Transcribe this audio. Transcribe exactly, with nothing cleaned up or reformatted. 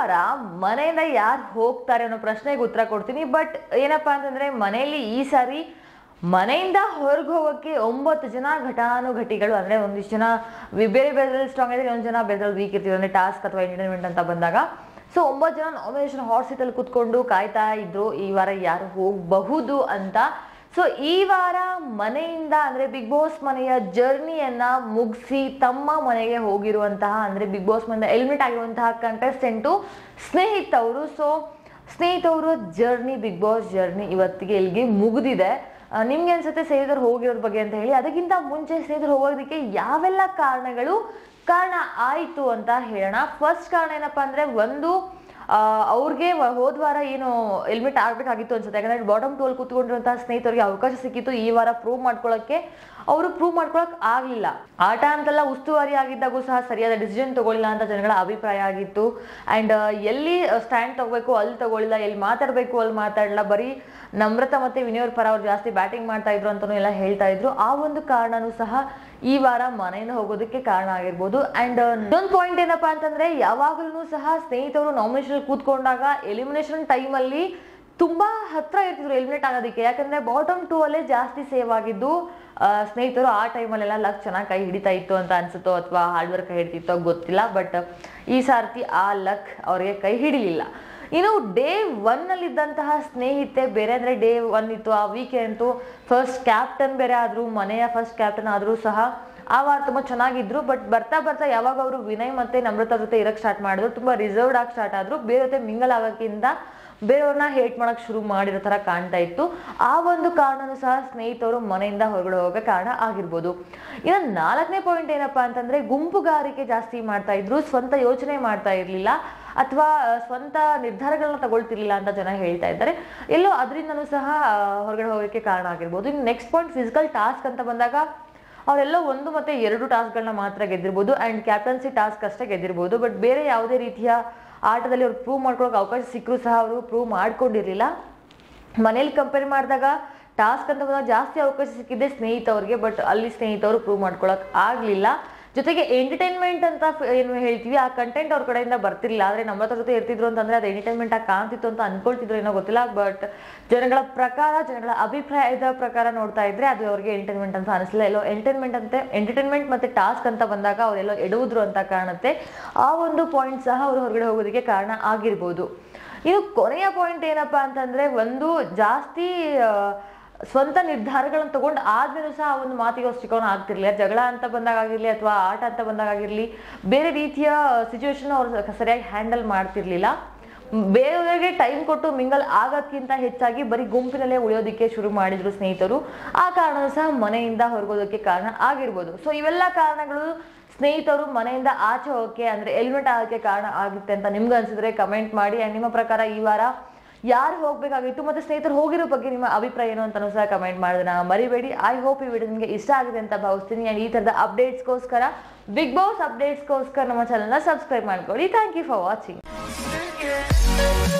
ವಾರ ಮನೆಯಿಂದ ಯಾರು ಹೋಗ್ತಾರೆ ಅನ್ನೋ ಪ್ರಶ್ನೆಗೆ ಉತ್ತರ ಕೊಡ್ತೀನಿ. ಬಟ್ ಏನಪ್ಪಾ ಅಂತಂದ್ರೆ ಮನೆಯಲ್ಲಿ ಈ ಸಾರಿ ಮನೆಯಿಂದ ಹೊರಗೆ ಹೋಗೋಕ್ಕೆ ಒಂಬತ್ತು ಜನ ಘಟಾನುಘಟಿಗಳು ಅಂದ್ರೆ ಒಂದಿಷ್ಟು ಜನ ಬೇರೆ ಬೇರೆ ಸ್ಟ್ರಾಂಗ್ ಇದ್ರೆ ಒಂದ್ ಜನ ಬೇರೆ ವೀಕ್ ಇರ್ತೀವಿ ಅಂದ್ರೆ ಟಾಸ್ಕ್ ಅಥವಾ ಎಂಟರ್ಟೈನ್ಮೆಂಟ್ ಅಂತ ಬಂದಾಗ. ಸೊ ಒಂಬತ್ತು ಜನ ನಾಮಿನೇಷನ್ ಹಾಟ್ ಸೀಟ್ ಅಲ್ಲಿ ಕುತ್ಕೊಂಡು ಕಾಯ್ತಾ ಇದ್ರು ಈ ವಾರ ಯಾರು ಹೋಗಬಹುದು ಅಂತ. ಸೊ ಈ ವಾರ ಮನೆಯಿಂದ ಅಂದ್ರೆ ಬಿಗ್ ಬಾಸ್ ಮನೆಯ ಜರ್ನಿಯನ್ನ ಮುಗಿಸಿ ತಮ್ಮ ಮನೆಗೆ ಹೋಗಿರುವಂತಹ ಅಂದ್ರೆ ಬಿಗ್ ಬಾಸ್ ಮನೆಯಿಂದ ಎಲಿಮಿನೇಟ್ ಆಗಿರುವಂತಹ ಕಂಟೆಸ್ಟೆಂಟು ಸ್ನೇಹಿತ್ ಅವರು. ಸೊ ಸ್ನೇಹಿತ್ ಅವರು ಜರ್ನಿ ಬಿಗ್ ಬಾಸ್ ಜರ್ನಿ ಇವತ್ತಿಗೆ ಇಲ್ಲಿಗೆ ಮುಗಿದಿದೆ. ನಿಮ್ಗೆ ಅನ್ಸುತ್ತೆ ಸ್ನೇಹಿತರು ಹೋಗಿರೋದ್ರ ಬಗ್ಗೆ ಅಂತ ಹೇಳಿ. ಅದಕ್ಕಿಂತ ಮುಂಚೆ ಸ್ನೇಹಿತರು ಹೋಗೋದಕ್ಕೆ ಯಾವೆಲ್ಲ ಕಾರಣಗಳು ಕಾರಣ ಆಯಿತು ಅಂತ ಹೇಳೋಣ. ಫಸ್ಟ್ ಕಾರಣ ಏನಪ್ಪಾ ಅಂದ್ರೆ ಒಂದು ಅವ್ರಿಗೆ ಹೋದ್ವಾರ ಏನು ಎಲಿಮಿನೇಟ್ ಆಗ್ಬೇಕಾಗಿತ್ತು ಅನ್ಸುತ್ತೆ. ಯಾಕಂದ್ರೆ ಬಾಟಮ್ ಟೂ ಅಲ್ಲಿ ಕೂತ್ಕೊಂಡಿರುವಂತಹ ಸ್ನೇಹಿತರಿಗೆ ಅವಕಾಶ ಸಿಕ್ಕಿತ್ತು ಈ ವಾರ ಪ್ರೂವ್ ಮಾಡ್ಕೊಳ್ಳೋಕ್ಕೆ. ಅವರು ಪ್ರೂವ್ ಮಾಡ್ಕೊಳಕ್ ಆಗ್ಲಿಲ್ಲ. ಆಟ ಅಂತೆಲ್ಲ ಉಸ್ತುವಾರಿ ಆಗಿದ್ದಾಗೂ ಸಹ ಸರಿಯಾದ ಡಿಸಿಷನ್ ತಗೊಳ್ಳಿಲ್ಲ ಅಂತ ಜನಗಳ ಅಭಿಪ್ರಾಯ ಆಗಿತ್ತು. ಅಂಡ್ ಎಲ್ಲಿ ಸ್ಟ್ಯಾಂಡ್ ತಗೋಬೇಕು ಅಲ್ಲಿ ತಗೊಳ್ಳಿಲ್ಲ, ಎಲ್ಲಿ ಮಾತಾಡ್ಬೇಕು ಅಲ್ಲಿ ಮಾತಾಡಲ್ಲ, ಬರೀ ನಮ್ರತಾ ಮತ್ತೆ ವಿನಯ್ ಪರ ಅವ್ರು ಜಾಸ್ತಿ ಬ್ಯಾಟಿಂಗ್ ಮಾಡ್ತಾ ಇದ್ರು ಅಂತಾನು ಎಲ್ಲ ಹೇಳ್ತಾ ಇದ್ರು. ಆ ಒಂದು ಕಾರಣನೂ ಸಹ ಈ ವಾರ ಮನೆಯಿಂದ ಹೋಗೋದಕ್ಕೆ ಕಾರಣ ಆಗಿರ್ಬೋದು. ಅಂಡ್ ಇನ್ನೊಂದು ಪಾಯಿಂಟ್ ಏನಪ್ಪಾ ಅಂತಂದ್ರೆ ಯಾವಾಗಲೂ ಸಹ ಸ್ನೇಹಿತರು ನಾಮಿನೇಷನ್ ಕೂತ್ಕೊಂಡಾಗ ಎಲಿಮಿನೇಷನ್ ಟೈಮ್ ಅಲ್ಲಿ ತುಂಬಾ ಹತ್ರ ಇರ್ತಿದ್ರು ಎಲಿಮಿನೇಟ್ ಆಗೋದಕ್ಕೆ. ಯಾಕಂದ್ರೆ ಬಾಟಮ್ ಟೂ ಅಲ್ಲೇ ಜಾಸ್ತಿ ಸೇವ್ ಆಗಿದ್ದು ಸ್ನೇಹಿತರು. ಆ ಟೈಮಲ್ಲೆಲ್ಲ ಲಕ್ ಚೆನ್ನಾಗಿ ಕೈ ಹಿಡಿತಾ ಇತ್ತು ಅಂತ ಅನ್ಸುತ್ತೋ ಅಥವಾ ಹಾರ್ಡ್ ವರ್ಕ್ ಕೈ ಹಿಡಿತಿತ್ತೋ ಗೊತ್ತಿಲ್ಲ. ಬಟ್ ಈ ಸಾರ್ತಿ ಆ ಲಕ್ ಅವ್ರಿಗೆ ಕೈ ಹಿಡಿಲಿಲ್ಲ. ಇನ್ನು ಡೇ ಒನ್ ಅಲ್ಲಿ ಇದ್ದಂತಹ ಸ್ನೇಹಿತೆ ಬೇರೆ ಅಂದ್ರೆ ಡೇ ಒನ್ ಇತ್ತು ಆ ವೀಕೆ ಅಂತೂ ಫಸ್ಟ್ ಕ್ಯಾಪ್ಟನ್ ಬೇರೆ ಆದ್ರು, ಮನೆಯ ಫಸ್ಟ್ ಕ್ಯಾಪ್ಟನ್ ಆದ್ರೂ ಸಹ ಆ ವಾರ ತುಂಬಾ ಚೆನ್ನಾಗಿದ್ರು. ಬಟ್ ಬರ್ತಾ ಬರ್ತಾ ಯಾವಾಗ ಅವರು ವಿನಯ್ ಮತ್ತೆ ನಮ್ರತಾ ಜೊತೆ ಇರಕ್ ಸ್ಟಾರ್ಟ್ ಮಾಡಿದ್ರು ತುಂಬಾ ರಿಸರ್ವ್ಡ್ ಆಗಿ ಸ್ಟಾರ್ಟ್ ಆದ್ರು. ಬೇರೆ ಜೊತೆ ಮಿಂಗಲ್ ಆಗೋಕ್ಕಿಂತ ಬೇರೆಯವ್ರನ್ನ ಹೇಟ್ ಮಾಡಕ್ ಶುರು ಮಾಡಿರೋ ತರ ಕಾಣ್ತಾ ಇತ್ತು. ಆ ಒಂದು ಕಾರಣನೂ ಸಹ ಸ್ನೇಹಿತರು ಮನೆಯಿಂದ ಹೊರಗಡೆ ಹೋಗೋ ಕಾರಣ ಆಗಿರ್ಬೋದು. ಇನ್ನು ನಾಲ್ಕನೇ ಪಾಯಿಂಟ್ ಏನಪ್ಪಾ ಅಂತಂದ್ರೆ ಗುಂಪುಗಾರಿಕೆ ಜಾಸ್ತಿ ಮಾಡ್ತಾ ಇದ್ರು, ಸ್ವಂತ ಯೋಚನೆ ಮಾಡ್ತಾ ಇರ್ಲಿಲ್ಲ ಅಥವಾ ಸ್ವಂತ ನಿರ್ಧಾರಗಳನ್ನ ತಗೊಳ್ತಿರ್ಲಿಲ್ಲ ಅಂತ ಜನ ಹೇಳ್ತಾ ಇದ್ದಾರೆ. ಎಲ್ಲೋ ಅದರಿಂದನೂ ಸಹ ಹೊರಗಡೆ ಹೋಗೋಕ್ಕೆ ಕಾರಣ ಆಗಿರ್ಬೋದು. ಇನ್ನು ನೆಕ್ಸ್ಟ್ ಪಾಯಿಂಟ್ ಫಿಸಿಕಲ್ ಟಾಸ್ಕ್ ಅಂತ ಬಂದಾಗ ಅವರೆಲ್ಲ ಒಂದು ಮತ್ತೆ ಎರಡು ಟಾಸ್ಕ್ಗಳನ್ನ ಮಾತ್ರ ಗೆದ್ದಿರ್ಬೋದು ಅಂಡ್ ಕ್ಯಾಪ್ಟನ್ಸಿ ಟಾಸ್ಕ್ ಅಷ್ಟೇ ಗೆದ್ದಿರ್ಬೋದು. ಬಟ್ ಬೇರೆ ಯಾವುದೇ ರೀತಿಯ ಆಟದಲ್ಲಿ ಅವ್ರು ಪ್ರೂವ್ ಮಾಡ್ಕೊಳಕ್ಕೆ ಅವಕಾಶ ಸಿಕ್ಕರೂ ಸಹ ಅವರು ಪ್ರೂವ್ ಮಾಡ್ಕೊಂಡಿರ್ಲಿಲ್ಲ. ಮನೇಲಿ ಕಂಪೇರ್ ಮಾಡಿದಾಗ ಟಾಸ್ಕ್ ಅಂತ ಬಂದಾಗ ಜಾಸ್ತಿ ಅವಕಾಶ ಸಿಕ್ಕಿದೆ ಸ್ನೇಹಿತವ್ರಿಗೆ. ಬಟ್ ಅಲ್ಲಿ ಸ್ನೇಹಿತವರು ಪ್ರೂವ್ ಮಾಡ್ಕೊಳಕ್ ಆಗ್ಲಿಲ್ಲ. ಜೊತೆಗೆ ಎಂಟರ್ಟೈನ್ಮೆಂಟ್ ಅಂತ ಏನು ಹೇಳ್ತೀವಿ ಆ ಕಂಟೆಂಟ್ ಅವ್ರ ಕಡೆಯಿಂದ ಬರ್ತಿರ್ಲಿಲ್ಲ. ಆದ್ರೆ ನಮ್ಮ ಜೊತೆ ಇರ್ತಿದ್ರು ಅಂತಂದ್ರೆ ಅದು ಎಂಟರ್ಟೈನ್ಮೆಂಟ್ ಆಗಿ ಕಾಣ್ತಿತ್ತು ಅಂತ ಅನ್ಕೊಳ್ತಿದ್ರು ಏನೋ ಗೊತ್ತಿಲ್ಲ. ಬಟ್ ಜನಗಳ ಪ್ರಕಾರ ಜನಗಳ ಅಭಿಪ್ರಾಯದ ಪ್ರಕಾರ ನೋಡ್ತಾ ಇದ್ರೆ ಅದು ಅವ್ರಿಗೆ ಎಂಟರ್ಟೈನ್ಮೆಂಟ್ ಅಂತ ಅನಿಸಲಿಲ್ಲ. ಎಲ್ಲೋ ಎಂಟರ್ಟೈನ್ಮೆಂಟ್ ಅಂತ ಎಂಟರ್ಟೈನ್ಮೆಂಟ್ ಮತ್ತೆ ಟಾಸ್ಕ್ ಅಂತ ಬಂದಾಗ ಅವರೆಲ್ಲೋ ಎಡುವುದ್ರು ಅಂತ ಕಾಣುತ್ತೆ. ಆ ಒಂದು ಪಾಯಿಂಟ್ ಸಹ ಅವರು ಹೊರಗಡೆ ಹೋಗೋದಕ್ಕೆ ಕಾರಣ ಆಗಿರ್ಬೋದು. ಇನ್ನು ಕೊನೆಯ ಪಾಯಿಂಟ್ ಏನಪ್ಪಾ ಅಂತಂದ್ರೆ ಒಂದು ಜಾಸ್ತಿ ಸ್ವಂತ ನಿರ್ಧಾರಗಳನ್ನು ತಗೊಂಡು ಆದ್ಮೇಲೂ ಸಹ ಒಂದು ಮಾತಿಗೆ ಸ್ಟಿಕ್ ಆಗ್ತಿರ್ಲಿಲ್ಲ. ಜಗಳ ಅಂತ ಬಂದಾಗ ಆಗಿರ್ಲಿ ಅಥವಾ ಆಟ ಅಂತ ಬಂದಾಗ ಆಗಿರ್ಲಿ ಬೇರೆ ರೀತಿಯ ಸಿಚುವೇಶನ್ ಅವ್ರು ಸರಿಯಾಗಿ ಹ್ಯಾಂಡಲ್ ಮಾಡ್ತಿರ್ಲಿಲ್ಲ. ಬೇರೆಯವರಿಗೆ ಟೈಮ್ ಕೊಟ್ಟು ಮಿಂಗಲ್ ಆಗೋಕ್ಕಿಂತ ಹೆಚ್ಚಾಗಿ ಬರೀ ಗುಂಪಿನಲ್ಲೇ ಉಳಿಯೋದಕ್ಕೆ ಶುರು ಮಾಡಿದ್ರು ಸ್ನೇಹಿತರು. ಆ ಕಾರಣವೂ ಸಹ ಮನೆಯಿಂದ ಹೊರಗೋದಕ್ಕೆ ಕಾರಣ ಆಗಿರ್ಬೋದು. ಸೊ ಇವೆಲ್ಲ ಕಾರಣಗಳು ಸ್ನೇಹಿತರು ಮನೆಯಿಂದ ಆಚೆ ಹೋಗೋಕ್ಕೆ ಅಂದ್ರೆ ಎಲಿಮಿನೇಟ್ ಆಗೋಕ್ಕೆ ಕಾರಣ ಆಗುತ್ತೆ ಅಂತ ನಿಮ್ಗೆ ಅನ್ಸಿದ್ರೆ ಕಮೆಂಟ್ ಮಾಡಿ. ಅಂಡ್ ನಿಮ್ಮ ಪ್ರಕಾರ ಈ ವಾರ ಯಾರು ಹೋಗ್ಬೇಕಾಗಿತ್ತು ಮತ್ತೆ ಸ್ನೇಹಿತರು ಹೋಗಿರೋ ಬಗ್ಗೆ ನಿಮ್ಮ ಅಭಿಪ್ರಾಯ ಏನು ಅಂತಾನೂ ಸಹ ಕಮೆಂಟ್ ಮಾಡೋದನ್ನ ಮರಿಬೇಡಿ. ಐ ಹೋಪ್ ಈ ವಿಡಿಯೋ ನಿಮಗೆ ಇಷ್ಟ ಆಗಿದೆ ಅಂತ ಭಾವಿಸ್ತೀನಿ. ಅಂಡ್ ಈ ತರದ ಅಪ್ಡೇಟ್ಸ್ಗೋಸ್ಕರ ಬಿಗ್ ಬಾಸ್ ಅಪ್ಡೇಟ್ಸ್ಗೋಸ್ಕರ ನಮ್ಮ ಚಾನಲ್ನ ಸಬ್ಸ್ಕ್ರೈಬ್ ಮಾಡ್ಕೊಳ್ಳಿ. Thank you for watching.